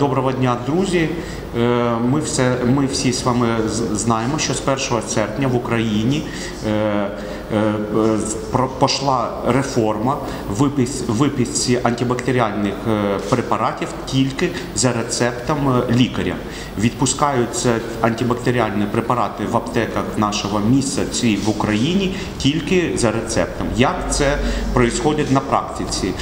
Доброго дня, друзі! Ми всі з вами знаємо, що з 1 серпня в Україні пішла реформа виписці антибактеріальних препаратів тільки за рецептом лікаря. Відпускаються антибактеріальні препарати в аптеках нашого міста в Україні тільки за рецептом. Як це відбувається на практиці?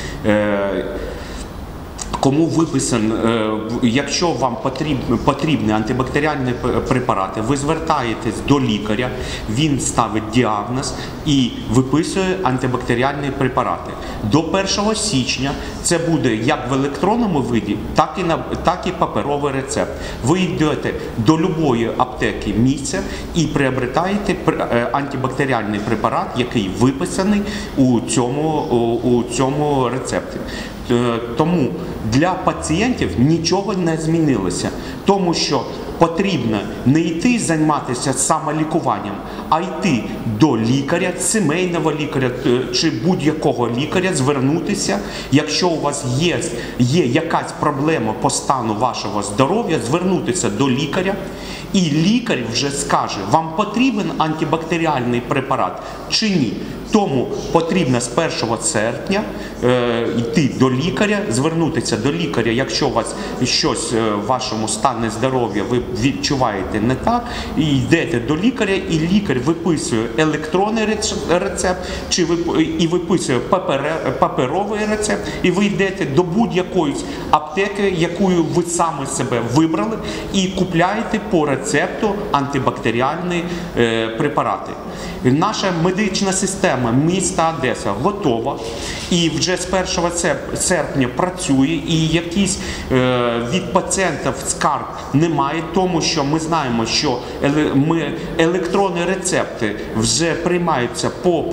Кому виписан, якщо вам потрібні антибактеріальні препарати, ви звертаєтесь до лікаря, він ставить діагноз і виписує антибактеріальні препарати. До 1 січня це буде як в електронному виді, так і паперовий рецепт. Ви йдете до будь-якої аптеки місця і приобретаєте антибактеріальний препарат, який виписаний у цьому рецепті. Тому для пацієнтів нічого не змінилося, тому що потрібно не йти займатися самолікуванням, а йти до лікаря, сімейного лікаря чи будь-якого лікаря, звернутися. Якщо у вас є якась проблема по стану вашого здоров'я, звернутися до лікаря, і лікар вже скаже, вам потрібен антибактеріальний препарат чи ні. Тому потрібно з 1 серпня йти до лікаря, звернутися до лікаря, якщо у вас щось в вашому стані здоров'я ви відчуваєте не так, і йдете до лікаря, і лікар виписує електронний рецепт, і виписує паперовий рецепт, і ви йдете до будь-якої аптеки, яку ви саме себе вибрали, і купляєте по рецепту антибактеріальні препарати. Наша медична система міста Одеса готова і вже з 1 серпня працює, і якісь від пацієнтів скарг немає, тому що ми знаємо, що електронні рецепти вже приймаються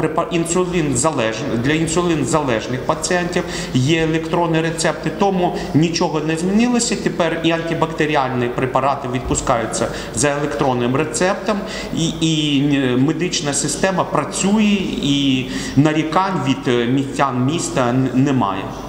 для інсулінзалежних пацієнтів, є електронні рецепти, тому нічого не змінилося. Тепер і антибактеріальні препарати відпускаються за електронним рецептом, і медична система працює, і нарікань від містян міста немає.